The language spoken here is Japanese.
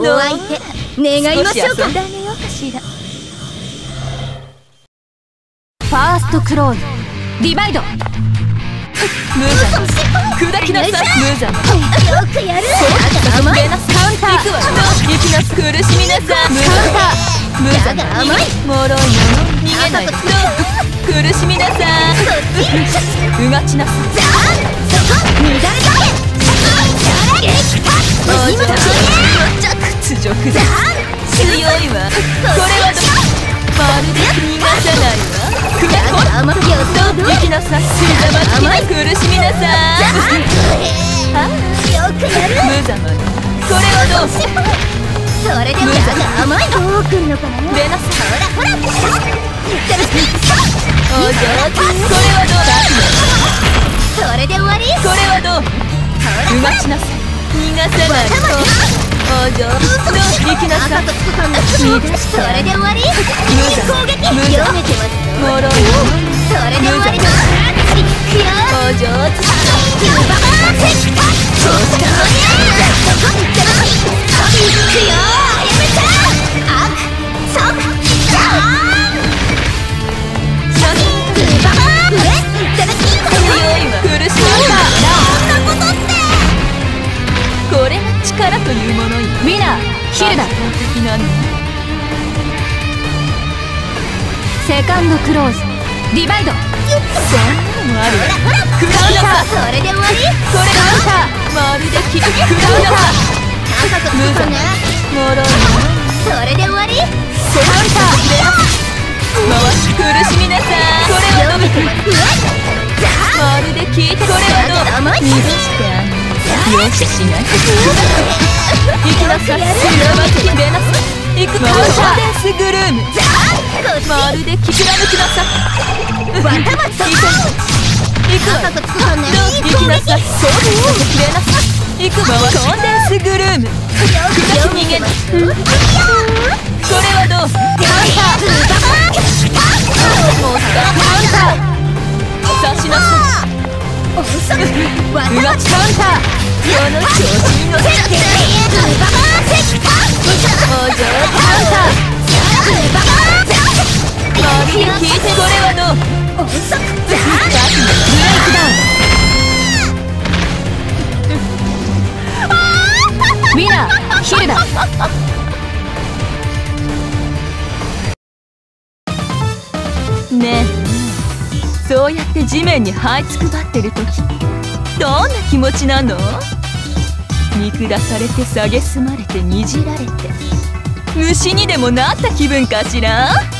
お相手願いましょうか。 少し遊んであげようかしら。 ファーストクローズディバイド。 無残砕きなさい。無残よくやる。甘いベナスカウンター。行くわよ。行きなす。苦しみなさい。無残甘い脆いの逃げない。苦しみなさい。うがちなさい。 乱れだけ。 おじゃ屈辱だ。強いわ。これはまるで逃がさないわ。くらこ甘いよ。 行きなさい。甘い苦しみなさい。 よくやる。 無様にこれはどう。 それでも甘い。どうくんのかな。 ベナスほらお上手。これはどうだ。 それで終わり。 これはどう。うがちなさい。逃がさないと。お上手。行きなさい。 それで終わり。攻撃読めてますよ。 脆いそれで終わり。 お上手。これが力というものよ。 ウィナーヒルダ。 的なの。 セカンドクローズディバイド。 そんなのもある。食らうなさ。 それで終わり。 これがまるで切り食らうなさ。無残脆い。 それで終わり。 カウンター。回し苦しみなさい。これはどう。まるで聞いて。これはどう。逃がしてあげる。よししない。行きなさい。出なさい。行くカウンター。デンスグルーム。まるで貫きなさい。行くわよ。行きなさい。出なさい。行くわよ。コンデンスグルーム。砕き逃げない。これはどう。カウンター。もったカウンター。刺しなさい。うがちカウンター。この調子に乗せて。お上手カウンター。まるで聞いて。これはどう。ブレイクダウン。 ウィナーヒルダ。 ねえ、そうやって地面に這いつくばってる時どんな気持ちなの。見下されて蔑まれてにじられて虫にでもなった気分かしら。